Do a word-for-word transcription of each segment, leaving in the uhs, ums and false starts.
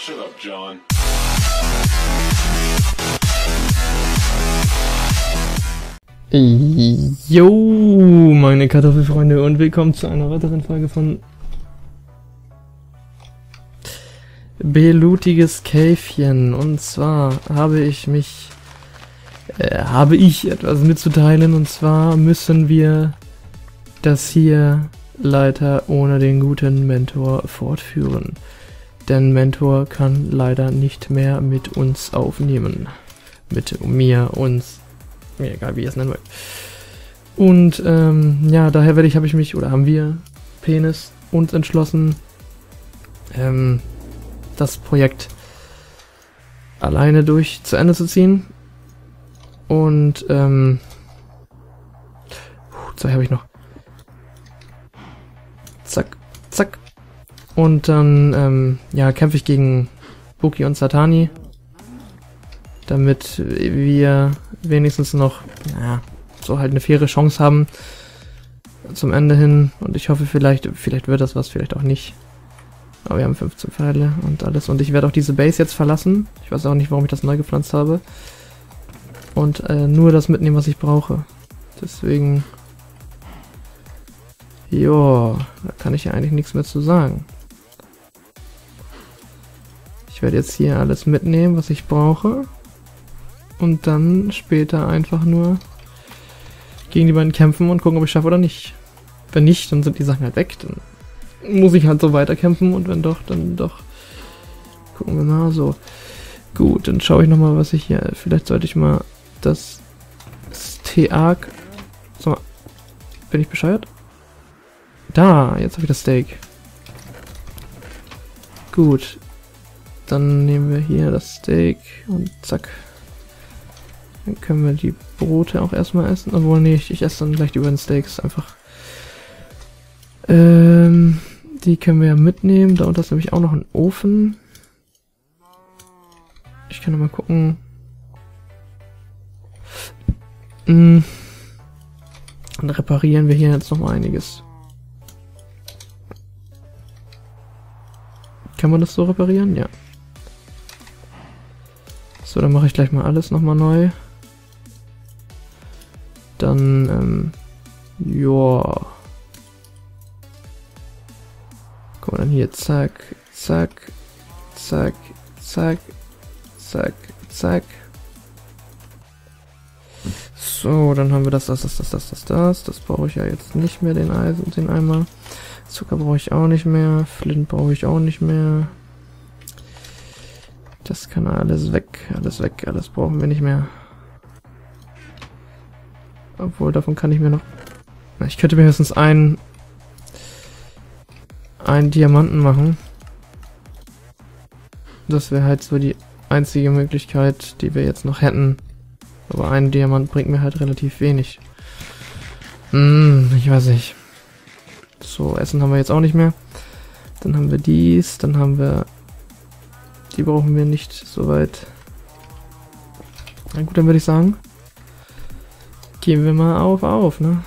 Shut up, John. Jo, meine Kartoffelfreunde, und willkommen zu einer weiteren Folge von Blutiges Käfchen. Und zwar habe ich mich, äh, habe ich etwas mitzuteilen, und zwar müssen wir das hier leider ohne den guten Mentor fortführen. Denn Mentor kann leider nicht mehr mit uns aufnehmen. Mit mir, uns. Mir egal, wie ihr es nennen wollt. Und ähm, ja, daher werde ich, habe ich mich, oder haben wir, Penis, uns entschlossen, ähm, das Projekt alleine durch zu Ende zu ziehen. Und ähm, zwei habe ich noch. Zack, zack. Und dann ähm, ja, kämpfe ich gegen Buki und Satani, damit wir wenigstens noch, naja, so halt eine faire Chance haben zum Ende hin. Und ich hoffe, vielleicht, vielleicht wird das was, vielleicht auch nicht. Aber wir haben fünfzehn Pfeile und alles. Und ich werde auch diese Base jetzt verlassen. Ich weiß auch nicht, warum ich das neu gepflanzt habe. Und äh, nur das mitnehmen, was ich brauche. Deswegen, joa, da kann ich ja eigentlich nichts mehr zu sagen. Ich werde jetzt hier alles mitnehmen, was ich brauche. Und dann später einfach nur gegen die beiden kämpfen und gucken, ob ich schaffe oder nicht. Wenn nicht, dann sind die Sachen halt weg. Dann muss ich halt so weiterkämpfen, und wenn doch, dann doch. Gucken wir mal so. Gut, dann schaue ich nochmal, was ich hier... Vielleicht sollte ich mal das Steak... So, bin ich bescheuert? Da, jetzt habe ich das Steak. Gut. Dann nehmen wir hier das Steak und zack. Dann können wir die Brote auch erstmal essen. Obwohl, nee, ich, ich esse dann gleich die beiden Steaks einfach. Ähm, die können wir ja mitnehmen. Da unten ist nämlich auch noch ein Ofen. Ich kann noch mal gucken. Hm. Dann reparieren wir hier jetzt noch mal einiges. Kann man das so reparieren? Ja. So, dann mache ich gleich mal alles nochmal neu. Dann, ähm, joa. Guck mal, dann hier, zack, zack, zack, zack, zack, zack. So, dann haben wir das, das, das, das, das, das, das. Das brauche ich ja jetzt nicht mehr, den Eisen, den Eimer. Zucker brauche ich auch nicht mehr. Flint brauche ich auch nicht mehr. Das kann alles weg, alles weg, alles brauchen wir nicht mehr. Obwohl, davon kann ich mir noch... Ich könnte mir höchstens einen... einen Diamanten machen. Das wäre halt so die einzige Möglichkeit, die wir jetzt noch hätten. Aber ein Diamant bringt mir halt relativ wenig. Hm, ich weiß nicht. So, Essen haben wir jetzt auch nicht mehr. Dann haben wir dies, dann haben wir... Die brauchen wir nicht so weit. Na gut, dann würde ich sagen, gehen wir mal auf, auf, ne?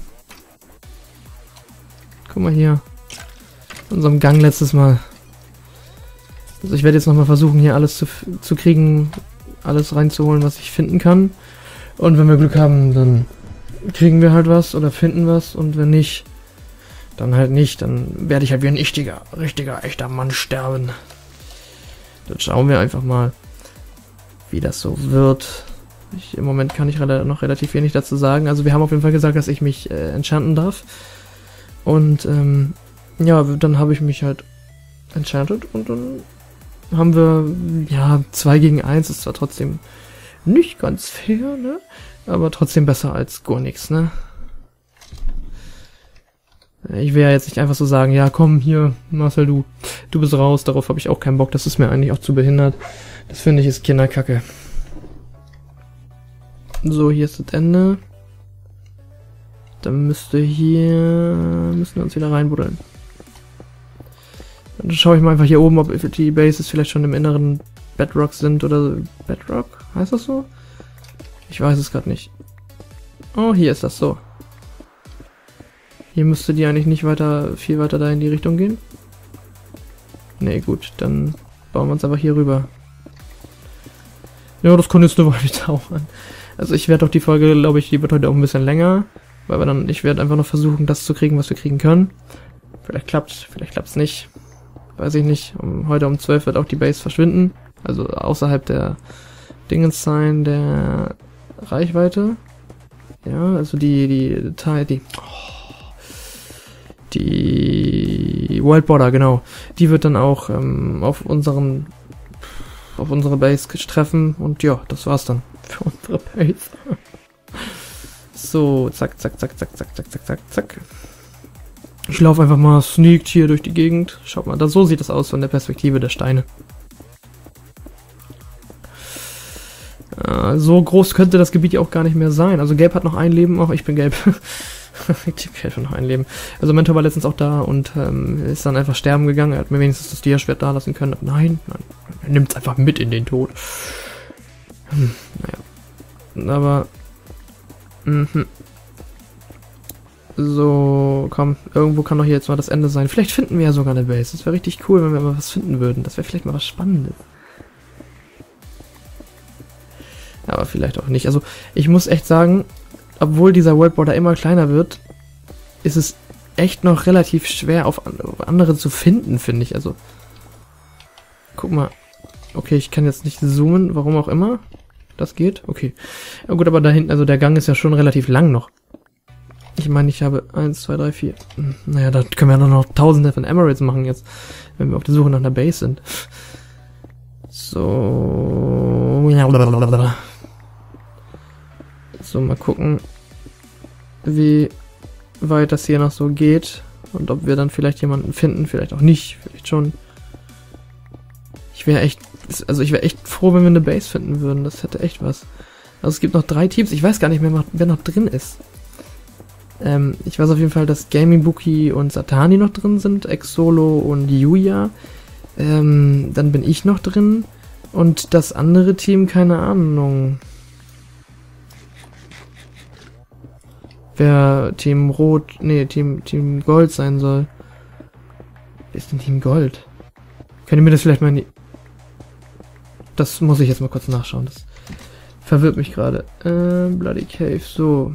Guck mal hier. In unserem Gang letztes Mal. Also ich werde jetzt nochmal versuchen, hier alles zu, zu kriegen, alles reinzuholen, was ich finden kann. Und wenn wir Glück haben, dann kriegen wir halt was oder finden was. Und wenn nicht, dann halt nicht. Dann werde ich halt wie ein richtiger, richtiger, echter Mann sterben. Dann schauen wir einfach mal, wie das so wird. Ich, Im Moment kann ich rela- noch relativ wenig dazu sagen. Also wir haben auf jeden Fall gesagt, dass ich mich äh, enchanten darf. Und ähm, ja, dann habe ich mich halt enchantet. Und dann haben wir, ja, zwei gegen eins. Ist zwar trotzdem nicht ganz fair, ne? Aber trotzdem besser als gar nichts, ne? Ich will ja jetzt nicht einfach so sagen, ja komm, hier, Marcel, du, du bist raus, darauf habe ich auch keinen Bock, das ist mir eigentlich auch zu behindert. Das finde ich ist Kinderkacke. So, hier ist das Ende. Dann müsste hier, müssen wir uns wieder reinbuddeln. Dann schaue ich mal einfach hier oben, ob die Bases vielleicht schon im inneren Bedrock sind oder Bedrock, heißt das so? Ich weiß es gerade nicht. Oh, hier ist das so. Hier müsste die eigentlich nicht weiter, viel weiter da in die Richtung gehen. Nee, gut, dann bauen wir uns einfach hier rüber. Ja, das kann jetzt eine Weile dauern. Also ich werde auch die Folge, glaube ich, die wird heute auch ein bisschen länger. Weil wir dann, ich werde einfach noch versuchen, das zu kriegen, was wir kriegen können. Vielleicht klappt's, vielleicht klappt's nicht. Weiß ich nicht. Um, heute um zwölf wird auch die Base verschwinden. Also außerhalb der Dingens sein, der Reichweite. Ja, also die, die Teil, die, die Wild Border, genau. Die wird dann auch ähm, auf unseren, auf unsere Base treffen. Und ja, das war's dann für unsere Base. So, zack, zack, zack, zack, zack, zack, zack, zack, zack. Ich laufe einfach mal sneakt hier durch die Gegend. Schaut mal, da, so sieht das aus von der Perspektive der Steine. Äh, so groß könnte das Gebiet ja auch gar nicht mehr sein. Also Gelb hat noch ein Leben. Auch ich bin Gelb. Gelb hat noch ein Leben. Also Mentor war letztens auch da und ähm, ist dann einfach sterben gegangen. Er hat mir wenigstens das Dia-Schwert da lassen können. Nein, nein. Er nimmt es einfach mit in den Tod. Hm, naja. Aber... Mhm. So, komm, irgendwo kann doch hier jetzt mal das Ende sein. Vielleicht finden wir ja sogar eine Base. Das wäre richtig cool, wenn wir mal was finden würden. Das wäre vielleicht mal was Spannendes. Aber vielleicht auch nicht. Also, ich muss echt sagen, obwohl dieser World Border immer kleiner wird, ist es echt noch relativ schwer auf andere zu finden, finde ich. Also, guck mal. Okay, ich kann jetzt nicht zoomen, warum auch immer. Das geht? Okay. Ja gut, aber da hinten, also der Gang ist ja schon relativ lang noch. Ich meine, ich habe eins, zwei, drei, vier. Naja, da können wir ja noch tausende von Emeralds machen jetzt, wenn wir auf der Suche nach einer Base sind. So. So, mal gucken, wie weit das hier noch so geht. Und ob wir dann vielleicht jemanden finden, vielleicht auch nicht, vielleicht schon. Ich wäre echt, also ich wäre echt froh, wenn wir eine Base finden würden. Das hätte echt was. Also es gibt noch drei Teams. Ich weiß gar nicht mehr, wer noch drin ist. Ähm, ich weiß auf jeden Fall, dass Gaming Bookie und Satani noch drin sind. Exolo und Yuya. Ähm, dann bin ich noch drin. Und das andere Team, keine Ahnung. Wer Team Rot, nee, Team, Team Gold sein soll. Wer ist denn Team Gold? Könnt ihr mir das vielleicht mal in die... Das muss ich jetzt mal kurz nachschauen. Das verwirrt mich gerade. Äh, Bloody Cave. So.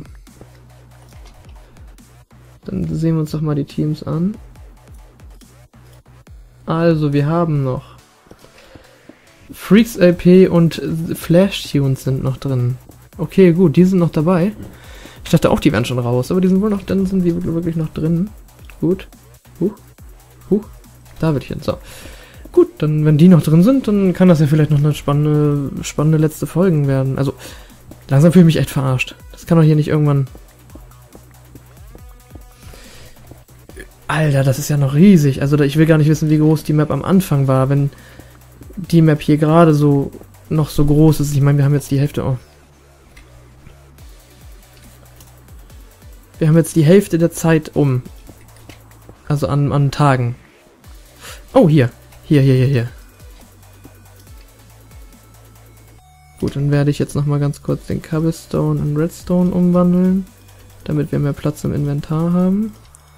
Dann sehen wir uns doch mal die Teams an. Also, wir haben noch Freaks L P und Flash Tunes sind noch drin. Okay, gut, die sind noch dabei. Ich dachte auch, die wären schon raus, aber die sind wohl noch, dann sind die wirklich noch drin. Gut. Huch. Huch. Da wird ich hin. So. Gut, dann, wenn die noch drin sind, dann kann das ja vielleicht noch eine spannende, spannende letzte Folgen werden. Also, langsam fühle ich mich echt verarscht. Das kann doch hier nicht irgendwann... Alter, das ist ja noch riesig. Also, ich will gar nicht wissen, wie groß die Map am Anfang war, wenn die Map hier gerade so noch so groß ist. Ich meine, wir haben jetzt die Hälfte... Oh. Wir haben jetzt die Hälfte der Zeit um. Also an, an Tagen. Oh, hier. Hier, hier, hier, hier. Gut, dann werde ich jetzt nochmal ganz kurz den Cobblestone in Redstone umwandeln, damit wir mehr Platz im Inventar haben.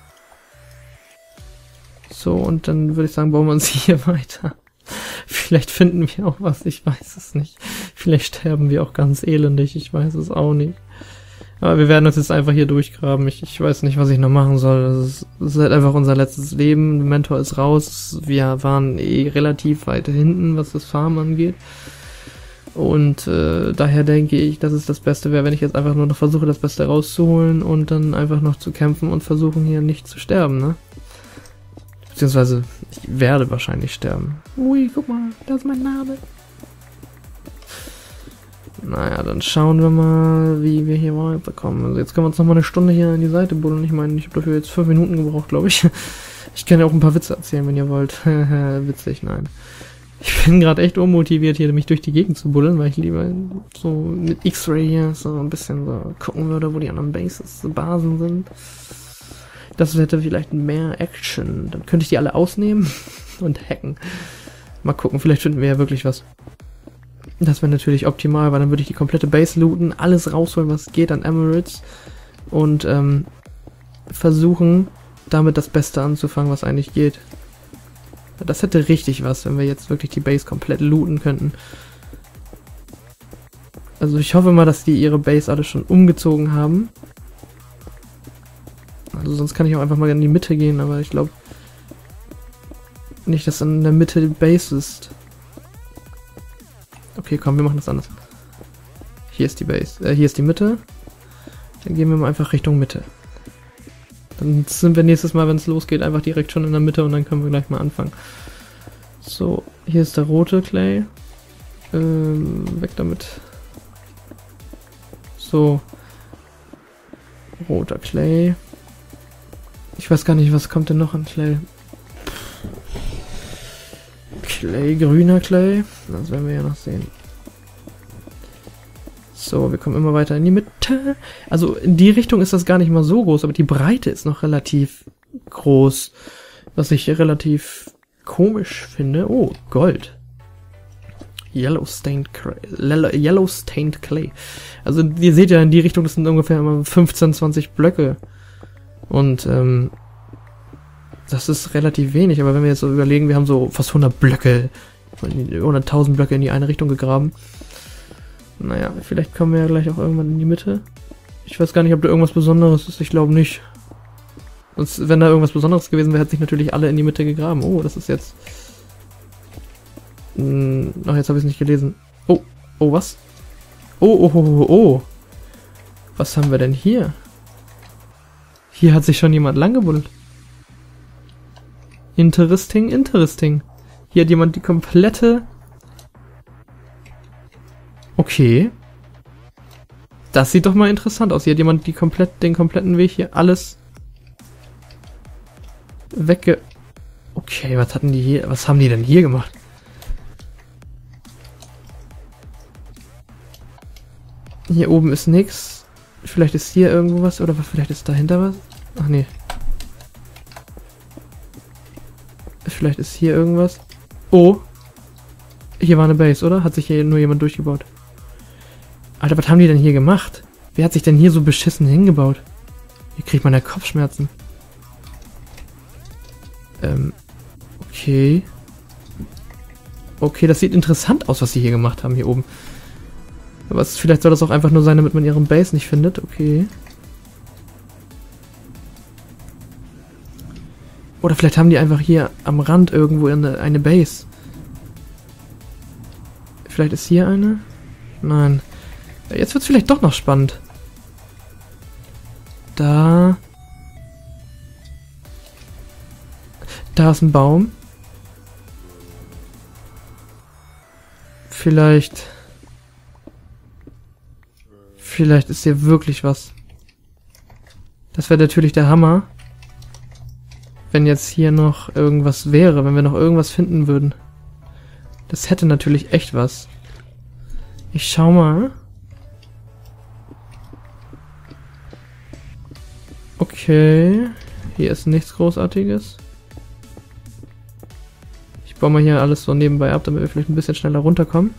So, und dann würde ich sagen, bauen wir uns hier weiter. Vielleicht finden wir auch was, ich weiß es nicht. Vielleicht sterben wir auch ganz elendig, ich weiß es auch nicht. Aber wir werden uns jetzt einfach hier durchgraben. Ich, ich weiß nicht, was ich noch machen soll. Das ist, das ist halt einfach unser letztes Leben. Der Mentor ist raus. Wir waren eh relativ weit hinten, was das Farmen angeht. Und äh, daher denke ich, dass es das Beste wäre, wenn ich jetzt einfach nur noch versuche, das Beste rauszuholen und dann einfach noch zu kämpfen und versuchen, hier nicht zu sterben, ne? Beziehungsweise, ich werde wahrscheinlich sterben. Ui, guck mal, da ist mein Name. Naja, dann schauen wir mal, wie wir hier weiterkommen. Also jetzt können wir uns nochmal eine Stunde hier an die Seite buddeln. Ich meine, ich habe dafür jetzt fünf Minuten gebraucht, glaube ich. Ich kann ja auch ein paar Witze erzählen, wenn ihr wollt. Witzig, nein. Ich bin gerade echt unmotiviert, hier mich durch die Gegend zu buddeln, weil ich lieber so mit X-Ray hier so ein bisschen so gucken würde, wo die anderen Bases, Basen sind. Das hätte vielleicht mehr Action. Dann könnte ich die alle ausnehmen und hacken. Mal gucken, vielleicht finden wir ja wirklich was. Das wäre natürlich optimal, weil dann würde ich die komplette Base looten, alles rausholen, was geht an Emeralds und ähm, versuchen, damit das Beste anzufangen, was eigentlich geht. Das hätte richtig was, wenn wir jetzt wirklich die Base komplett looten könnten. Also ich hoffe mal, dass die ihre Base alle schon umgezogen haben. Also sonst kann ich auch einfach mal in die Mitte gehen, aber ich glaube nicht, dass in der Mitte die Base ist. Okay, komm, wir machen das anders. Hier ist die Base, äh, hier ist die Mitte. Dann gehen wir mal einfach Richtung Mitte. Dann sind wir nächstes Mal, wenn es losgeht, einfach direkt schon in der Mitte und dann können wir gleich mal anfangen. So, hier ist der rote Clay. Ähm, weg damit. So. Roter Clay. Ich weiß gar nicht, was kommt denn noch an Clay? Clay, grüner Clay. Das werden wir ja noch sehen. So, wir kommen immer weiter in die Mitte. Also in die Richtung ist das gar nicht mal so groß, aber die Breite ist noch relativ groß. Was ich relativ komisch finde. Oh, Gold. Yellow Stained Clay. Yellow Stained Clay. Also ihr seht ja in die Richtung, das sind ungefähr immer fünfzehn, zwanzig Blöcke. Und ähm, das ist relativ wenig, aber wenn wir jetzt so überlegen, wir haben so fast hundert Blöcke, hunderttausend Blöcke in die eine Richtung gegraben. Naja, vielleicht kommen wir ja gleich auch irgendwann in die Mitte. Ich weiß gar nicht, ob da irgendwas Besonderes ist, ich glaube nicht. Sonst, wenn da irgendwas Besonderes gewesen wäre, hätten sich natürlich alle in die Mitte gegraben. Oh, das ist jetzt... Hm, ach, jetzt habe ich es nicht gelesen. Oh, oh, was? Oh, oh, oh, oh, oh. Was haben wir denn hier? Hier hat sich schon jemand langgebuddelt. Interesting, interesting. Hier hat jemand die komplette... Okay. Das sieht doch mal interessant aus. Hier hat jemand die komplett, den kompletten Weg hier alles wegge... Okay, was hatten die hier... Was haben die denn hier gemacht? Hier oben ist nix. Vielleicht ist hier irgendwo was, oder vielleicht ist dahinter was? Ach nee. Vielleicht ist hier irgendwas. Oh. Hier war eine Base, oder? Hat sich hier nur jemand durchgebaut? Alter, was haben die denn hier gemacht? Wer hat sich denn hier so beschissen hingebaut? Hier kriegt man ja Kopfschmerzen. Ähm. Okay. Okay, das sieht interessant aus, was sie hier gemacht haben, hier oben. Aber es, vielleicht soll das auch einfach nur sein, damit man ihren Base nicht findet. Okay. Oder vielleicht haben die einfach hier am Rand irgendwo eine, eine Base. Vielleicht ist hier eine? Nein. Jetzt wird es vielleicht doch noch spannend. Da. Da ist ein Baum. Vielleicht... Vielleicht ist hier wirklich was. Das wäre natürlich der Hammer. Wenn jetzt hier noch irgendwas wäre, wenn wir noch irgendwas finden würden. Das hätte natürlich echt was. Ich schau mal. Okay. Hier ist nichts Großartiges. Ich baue mal hier alles so nebenbei ab, damit wir vielleicht ein bisschen schneller runterkommen.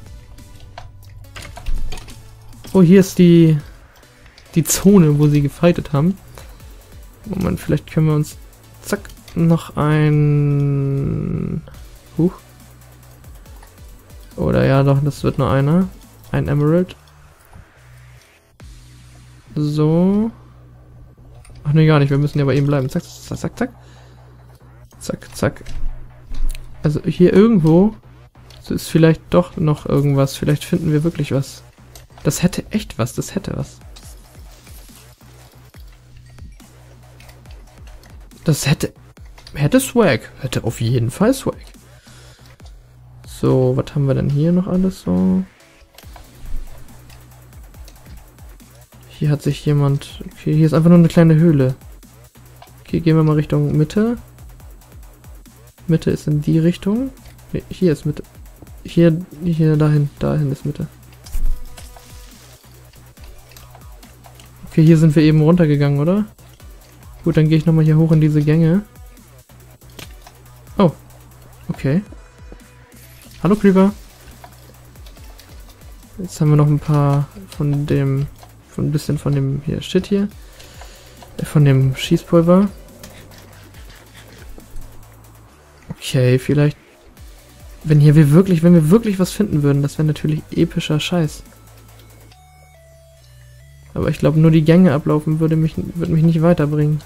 Oh, hier ist die die Zone, wo sie gefightet haben. Moment, vielleicht können wir uns... Zack, noch ein... Huch. Oder ja, doch, das wird nur einer. Ein Emerald. So. Ach nee, gar nicht, wir müssen ja bei ihm bleiben. Zack, zack, zack, zack. Zack, zack. Also hier irgendwo ist vielleicht doch noch irgendwas. Vielleicht finden wir wirklich was. Das hätte echt was, das hätte was. Das hätte... Hätte Swag. Hätte auf jeden Fall Swag. So, was haben wir denn hier noch alles so? Hier hat sich jemand... Okay, hier ist einfach nur eine kleine Höhle. Okay, gehen wir mal Richtung Mitte. Mitte ist in die Richtung. Nee, hier ist Mitte. Hier, hier, dahin. Dahin ist Mitte. Okay, hier sind wir eben runtergegangen, oder? Gut, dann gehe ich nochmal hier hoch in diese Gänge. Oh. Okay. Hallo Creeper. Jetzt haben wir noch ein paar von dem... Von ein bisschen von dem... Hier, Shit hier. Von dem Schießpulver. Okay, vielleicht... Wenn hier wir wirklich, wenn wir wirklich was finden würden, das wäre natürlich epischer Scheiß. Aber ich glaube, nur die Gänge ablaufen würde mich, würde mich nicht weiterbringen.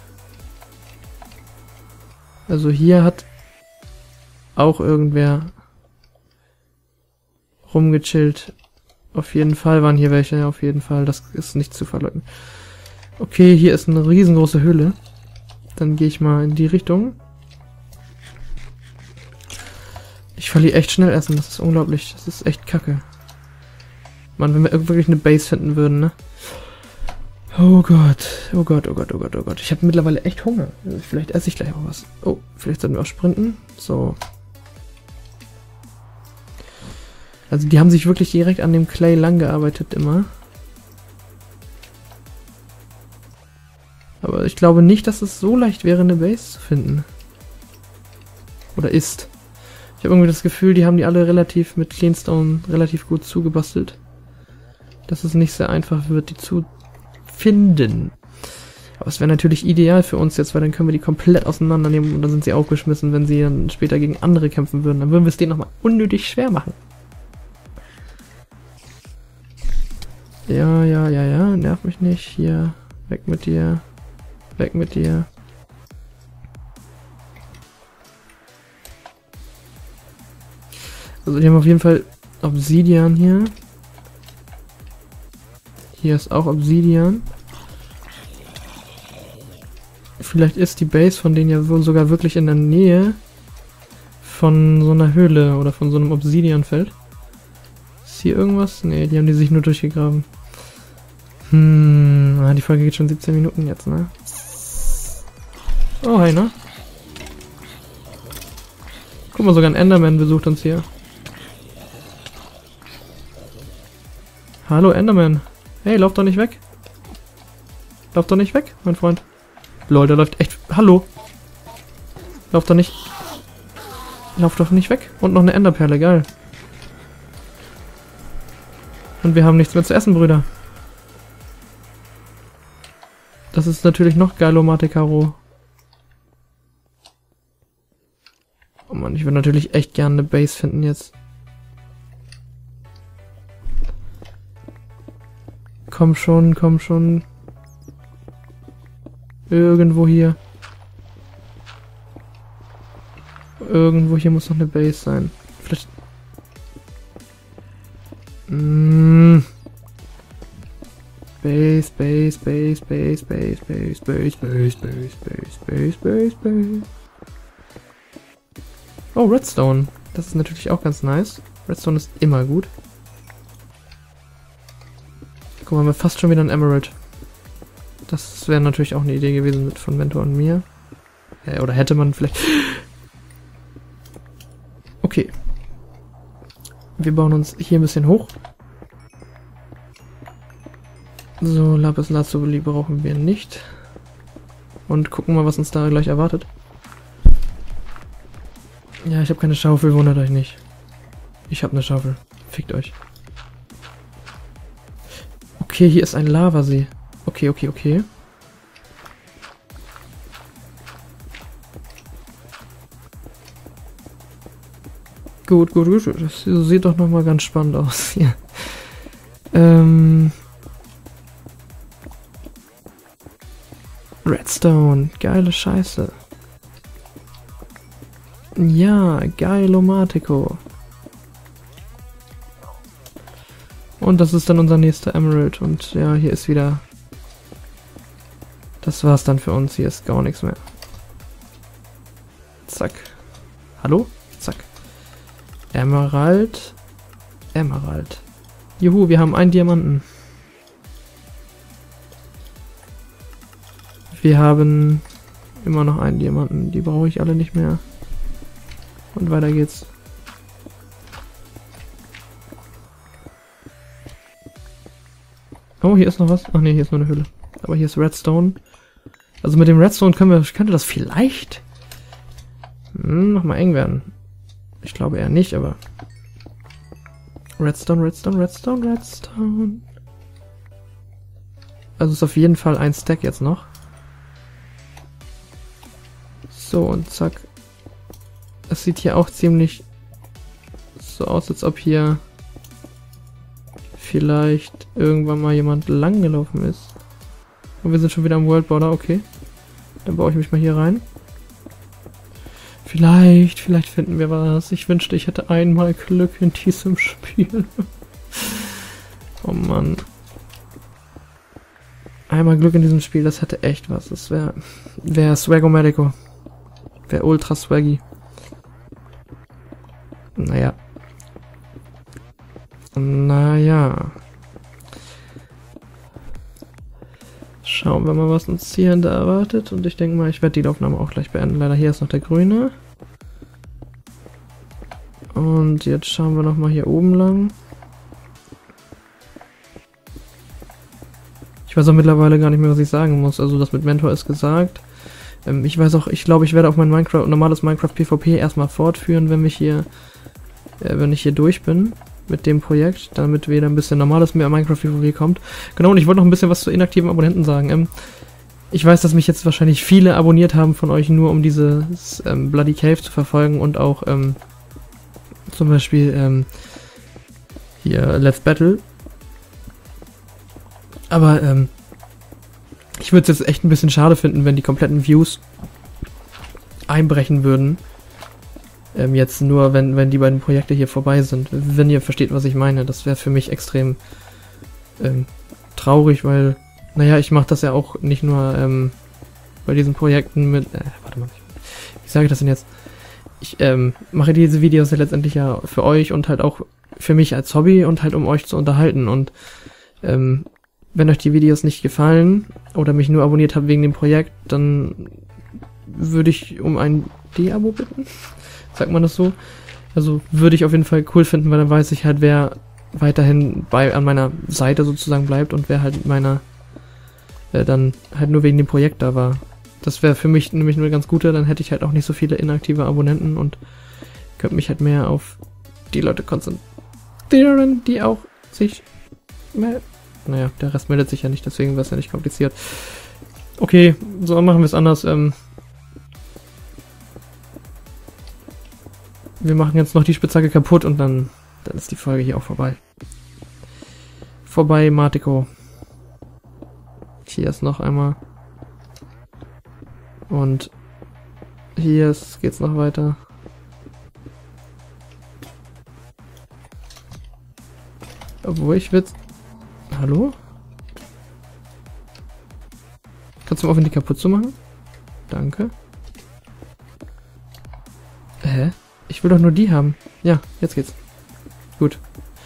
Also hier hat auch irgendwer rumgechillt. Auf jeden Fall waren hier welche, auf jeden Fall. Das ist nicht zu verleugnen. Okay, hier ist eine riesengroße Höhle. Dann gehe ich mal in die Richtung. Ich verliere echt schnell Essen, das ist unglaublich. Das ist echt kacke. Mann, wenn wir wirklich eine Base finden würden, ne? Oh Gott, oh Gott, oh Gott, oh Gott, oh Gott. Ich habe mittlerweile echt Hunger. Vielleicht esse ich gleich auch was. Oh, vielleicht sollten wir auch sprinten. So. Also die haben sich wirklich direkt an dem Clay lang gearbeitet immer. Aber ich glaube nicht, dass es so leicht wäre, eine Base zu finden. Oder ist. Ich habe irgendwie das Gefühl, die haben die alle relativ mit Cleanstone relativ gut zugebastelt. Dass es nicht sehr einfach wird, die zu finden. Aber es wäre natürlich ideal für uns jetzt, weil dann können wir die komplett auseinandernehmen und dann sind sie aufgeschmissen, wenn sie dann später gegen andere kämpfen würden. Dann würden wir es denen nochmal unnötig schwer machen. Ja, ja, ja, ja, nerv mich nicht. Hier, weg mit dir. Weg mit dir. Also die haben auf jeden Fall Obsidian hier. Hier ist auch Obsidian. Vielleicht ist die Base von denen ja wohl sogar wirklich in der Nähe von so einer Höhle oder von so einem Obsidianfeld. Ist hier irgendwas? Ne, die haben die sich nur durchgegraben. Hm, ah, die Folge geht schon siebzehn Minuten jetzt, ne? Oh, hey, ne? Guck mal, sogar ein Enderman besucht uns hier. Hallo, Enderman. Hey, lauf doch nicht weg. Lauf doch nicht weg, mein Freund. Lol, der läuft echt... Hallo. Lauf doch nicht... Lauf doch nicht weg. Und noch eine Enderperle, geil. Und wir haben nichts mehr zu essen, Brüder. Das ist natürlich noch geil, Omatekaro. Oh Mann, ich würde natürlich echt gerne eine Base finden jetzt. Komm schon, komm schon. Irgendwo hier. Irgendwo hier muss noch eine Base sein. Vielleicht... Mm. Base, Base, Base, Base, Base, Base, Base, Base, Base, Base, Base, Base, Base. Oh, Redstone. Das ist natürlich auch ganz nice. Redstone ist immer gut. Guck mal, haben wir fast schon wieder ein Emerald. Das wäre natürlich auch eine Idee gewesen mit von Mentor und mir. Ja, oder hätte man vielleicht... Okay. Wir bauen uns hier ein bisschen hoch. So, Lapis Lazuli brauchen wir nicht. Und gucken mal, was uns da gleich erwartet. Ja, ich habe keine Schaufel, wundert euch nicht. Ich habe eine Schaufel. Fickt euch. Okay, hier ist ein Lavasee. Okay, okay, okay. Gut, gut, gut. Das sieht doch nochmal ganz spannend aus hier. Ähm... Redstone. Geile Scheiße. Ja, geil, Omateko. Und das ist dann unser nächster Emerald. Und ja, hier ist wieder... Das war's dann für uns. Hier ist gar nichts mehr. Zack. Hallo? Zack. Emerald. Emerald. Juhu, wir haben einen Diamanten. Wir haben immer noch einen Diamanten. Die brauche ich alle nicht mehr. Und weiter geht's. Oh, hier ist noch was. Ach ne, hier ist nur eine Höhle. Aber hier ist Redstone. Also mit dem Redstone können wir, könnte das vielleicht hm, nochmal eng werden. Ich glaube eher nicht, aber... Redstone, Redstone, Redstone, Redstone. Also ist auf jeden Fall ein Stack jetzt noch. So, und zack. Das sieht hier auch ziemlich so aus, als ob hier vielleicht irgendwann mal jemand langgelaufen ist. Und wir sind schon wieder am World Border, okay. Dann baue ich mich mal hier rein. Vielleicht, vielleicht finden wir was. Ich wünschte, ich hätte einmal Glück in diesem Spiel. Oh Mann. Einmal Glück in diesem Spiel, das hätte echt was. Das wäre wär Swagomatico. Wäre ultra swaggy. Naja. Naja. Schauen wir mal, was uns hier da erwartet. Und ich denke mal, ich werde die Aufnahme auch gleich beenden. Leider hier ist noch der grüne. Und jetzt schauen wir nochmal hier oben lang. Ich weiß auch mittlerweile gar nicht mehr, was ich sagen muss. Also das mit Mentor ist gesagt. Ähm, ich weiß auch, ich glaube, ich werde auch mein Minecraft, normales Minecraft PvP erstmal fortführen, wenn ich hier, äh, wenn ich hier durch bin mit dem Projekt, damit wieder ein bisschen normales mehr Minecraft PvP kommt. Genau, und ich wollte noch ein bisschen was zu inaktiven Abonnenten sagen. Ähm, ich weiß, dass mich jetzt wahrscheinlich viele abonniert haben von euch, nur um dieses ähm, Bloody Cave zu verfolgen und auch ähm, zum Beispiel ähm, hier Let's Battle. Aber ähm, ich würde es jetzt echt ein bisschen schade finden, wenn die kompletten Views einbrechen würden. Ähm, jetzt nur, wenn, wenn die beiden Projekte hier vorbei sind. Wenn ihr versteht, was ich meine. Das wäre für mich extrem ähm, traurig, weil, naja, ich mache das ja auch nicht nur ähm, bei diesen Projekten mit... Äh, warte mal, wie sage ich das denn jetzt? Ich ähm, mache diese Videos ja letztendlich ja für euch und halt auch für mich als Hobby und halt um euch zu unterhalten. Und ähm, wenn euch die Videos nicht gefallen oder mich nur abonniert habt wegen dem Projekt, dann würde ich um ein De-Abo bitten. Sagt man das so? Also würde ich auf jeden Fall cool finden, weil dann weiß ich halt, wer weiterhin bei an meiner Seite sozusagen bleibt und wer halt meiner äh, dann halt nur wegen dem Projekt da war. Das wäre für mich nämlich nur ganz gute, dann hätte ich halt auch nicht so viele inaktive Abonnenten und könnte mich halt mehr auf die Leute konzentrieren, die auch sich mehr... Naja, der Rest meldet sich ja nicht, deswegen wäre es ja nicht kompliziert. Okay, so machen wir es anders. Ähm wir machen jetzt noch die Spitzhacke kaputt und dann, dann ist die Folge hier auch vorbei. Vorbei, Matico. Hier ist noch einmal. Und hier ist, geht's noch weiter. Obwohl ich will... Hallo? Kannst du mal aufhören, die kaputt zu machen? Danke. Hä? Ich will doch nur die haben. Ja, jetzt geht's. Gut.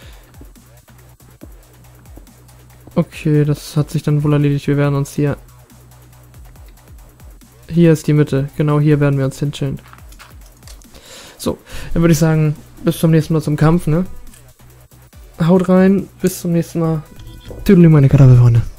Okay, das hat sich dann wohl erledigt. Wir werden uns hier... Hier ist die Mitte. Genau hier werden wir uns hinchillen. So, dann würde ich sagen, bis zum nächsten Mal zum Kampf, ne? Haut rein, bis zum nächsten Mal. Tüdeli, meine Kadaverfreunde.